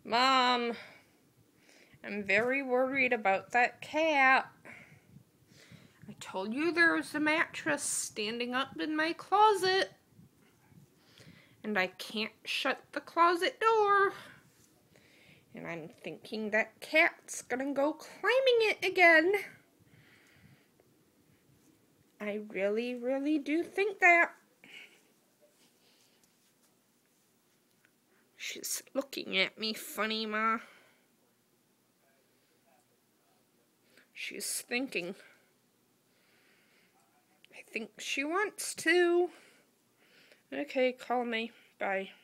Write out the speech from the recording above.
Mom, I'm very worried about that cat. I told you there was a mattress standing up in my closet. And I can't shut the closet door. And I'm thinking that cat's gonna go climbing it again. I really, really do think that. She's looking at me funny, Ma. She's thinking. I think she wants to. Okay, call me. Bye.